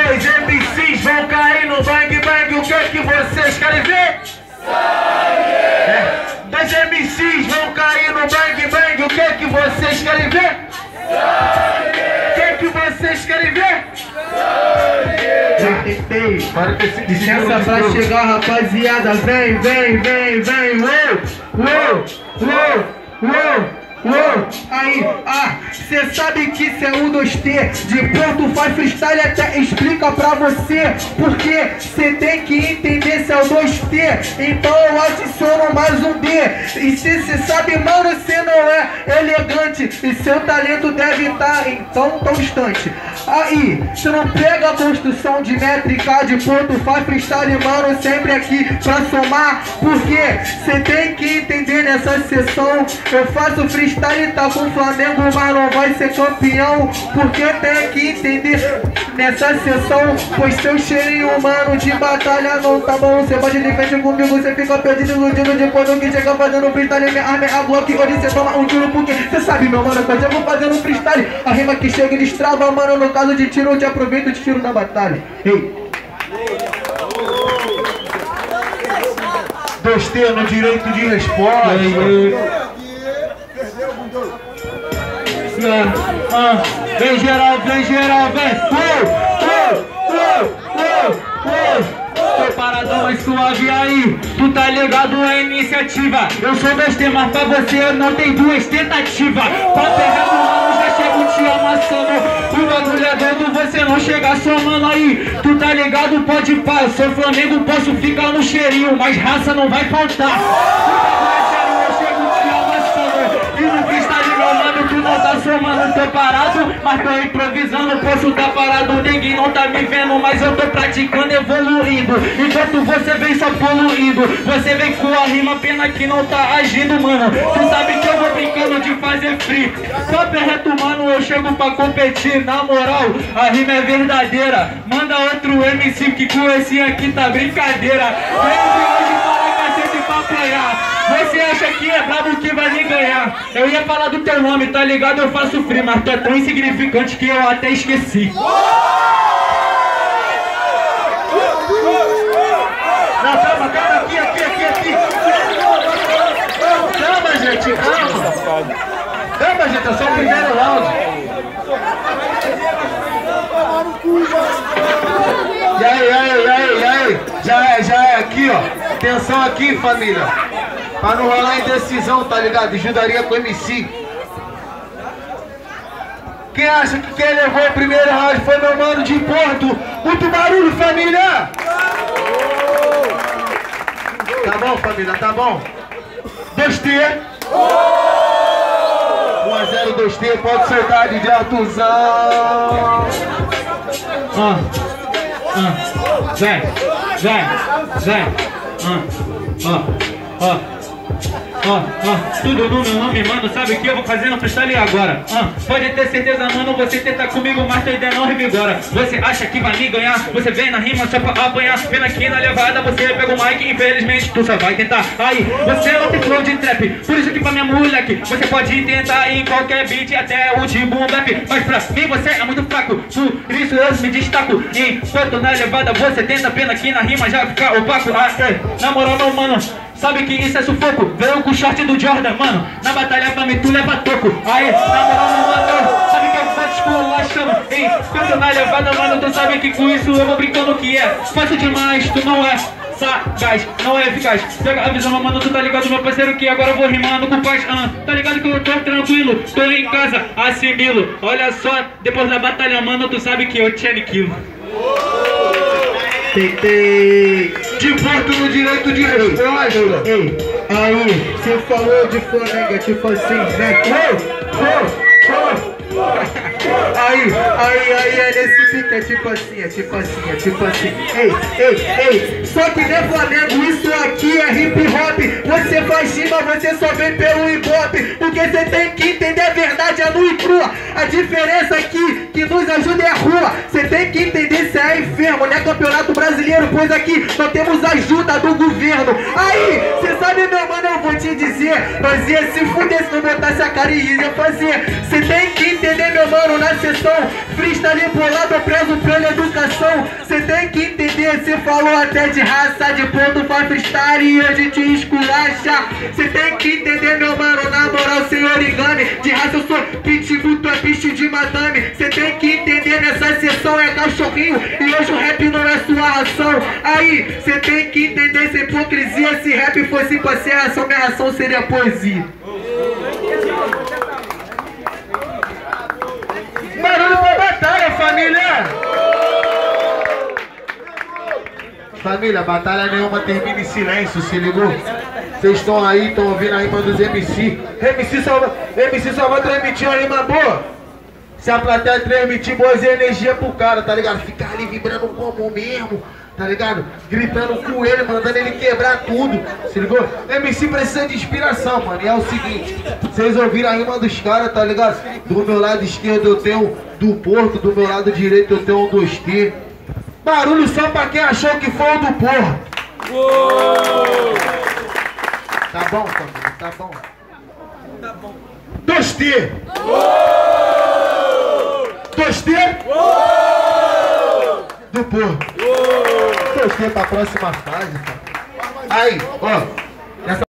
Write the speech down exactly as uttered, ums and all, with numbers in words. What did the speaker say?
Dois M Cs vão cair no bang bang, o que é que vocês querem ver? Sangue! É. Dois M Cs vão cair no bang bang, o que é que vocês querem ver? Sangue! O que é que vocês querem ver? Sangue! Licença pra chegar, rapaziada, vem, vem, vem, vem, uou, uou, uou, uou. Uou, aí, ah, cê sabe que cê é um dois T de Porto faz freestyle, até explica pra você porque cê tem que entender se é o dois T, então eu adiciono mais um D. E se cê sabe, mano, cê não é elegante e seu talento deve estar então tão distante. Aí, cê não pega a construção de métrica de Porto faz freestyle, mano, sempre aqui pra somar, porque cê tem que entender nessa sessão, eu faço freestyle e tá com o Flamengo, mas não vai ser campeão, porque tem que entender nessa sessão, pois seu cheirinho, mano, de batalha não tá bom. Você bate de frente comigo, você fica perdido, iludido de quando que chega fazendo freestyle, minha arma é a Glock, hoje você toma um tiro, porque você sabe, meu mano, quando eu vou fazendo freestyle, a rima que chega e destrava, mano, no caso de tiro, eu te aproveito e te tiro na batalha. Ei! Dois T no direito de resposta. Ah, ah, vem geral, vem geral, vem! Uou, uou, uou, uou! Tô paradão mais suave aí, tu tá ligado a iniciativa. Eu sou dois T, mas pra você não tem duas tentativas. Pra pegar do mano, já chego te amassando. O bagulho é doido, você não chega somando aí. Tu tá ligado, pode pá, eu sou Flamengo, posso ficar no cheirinho, mas raça não vai faltar. Não tá somando, tô parado, mas tô improvisando, posso tá parado, ninguém não tá me vendo, mas eu tô praticando, evoluindo, enquanto você vem só poluindo, você vem com a rima, pena que não tá agindo, mano, tu sabe que eu vou brincando de fazer free, papo é reto, mano, eu chego pra competir, na moral, a rima é verdadeira, manda outro M C que com esse aqui tá brincadeira, vem hoje para cacete pra apanhar. Você acha que é brabo que vai me ganhar? Eu ia falar do teu nome, tá ligado? Eu faço free, mas tu é tão insignificante que eu até esqueci. Não, calma, calma, aqui, aqui, aqui, aqui. Calma, gente, calma. Calma, gente, é só o primeiro round. E aí, e aí, e aí, e aí? Já é, já é aqui, ó. Atenção aqui, família. Pra não rolar indecisão, tá ligado? Ajudaria com o M C. Quem acha que quem levou o primeiro round foi meu mano de Porto? Muito barulho, família! Tá bom, família, tá bom? dois T. um a zero, dois T, pode soltar de Artuzão. Ah, ah, vem, vem, vem. Ah, ah, ah. Ó, ó, tudo no meu nome, mano, sabe o que eu vou fazer no freestyle agora? Ah, pode ter certeza, mano, você tenta comigo, mas tua ideia não revigora. Você acha que vai me ganhar, você vem na rima só pra apanhar. Pena que na levada você pega o mic, infelizmente tu só vai tentar. Aí, você não tem flow de trap, por isso que pra minha moleque você pode tentar em qualquer beat, até o de boom bap. Mas pra mim você é muito fraco, por isso eu me destaco. Enquanto na levada você tenta, pena que na rima já fica opaco. Ah, é, na moral não, mano, sabe que isso é sufoco. Veio com o short do Jordan, mano, na batalha pra mim tu leva toco. Aê, na moral não matou, sabe que eu vou te esculachando. Ei, quando na levada, mano, tu sabe que com isso eu vou brincando que é fácil demais, tu não é sagaz, não é eficaz. Pega a visão, mano, tu tá ligado, meu parceiro, que agora eu vou rimando com paz. Ah, tá ligado que eu tô tranquilo, tô em casa, assimilo. Olha só, depois da batalha, mano, tu sabe que eu te aniquilo. Tentei de Porto no direito de resposta. Ei, aí, você falou de Flamengo, tipo assim, né? Oh, oh, oh. Aí, aí, aí, é nesse pique, é tipo assim, é tipo assim, é tipo assim. Ei, ei, ei, só que não é Flamengo, isso aqui é hip hop. Você faz rima, você só vem pelo hip hop, porque você tem que entender a verdade, é nua e crua. A diferença aqui, que nos ajuda é a rua. Você tem que entender se é enfermo, não é campeonato brasileiro, pois aqui nós temos ajuda do governo. Aí, você sabe, meu mano, eu vou te dizer, nós ia se fuder se não botasse a cara e ia fazer. Você tem que entender, meu mano, na sessão freestyle bolado, preso pela educação. falou até de raça, de ponto faz freestyle e hoje te esculacha. Cê tem que entender, meu mano, na moral, sem origami. De raça eu sou pitbull, tu é bicho de madame. Cê tem que entender, nessa sessão é cachorrinho e hoje o rap não é sua ração. Aí, cê tem que entender essa hipocrisia. Se rap fosse pra ser ração, minha ração seria poesia. Barulho pra batalha, família! Família, batalha nenhuma termina em silêncio, se ligou? Vocês estão aí, estão ouvindo a rima dos M C. M C só, M C só vai transmitir uma rima boa se a plateia transmitir boas energias pro cara, tá ligado? Ficar ali vibrando como mesmo, tá ligado? Gritando com ele, mandando ele quebrar tudo, se ligou? M C precisa de inspiração, mano. E é o seguinte, vocês ouviram a rima dos caras, tá ligado? Do meu lado esquerdo eu tenho do Porto, do meu lado direito eu tenho um dois T. Barulho só pra quem achou que foi o do Porto. Uou! Tá bom, família, tá bom. Tá bom. dois T. Uou! dois T. Uou! Do Porto. Uou! dois T pra próxima fase, tá? Aí, ó.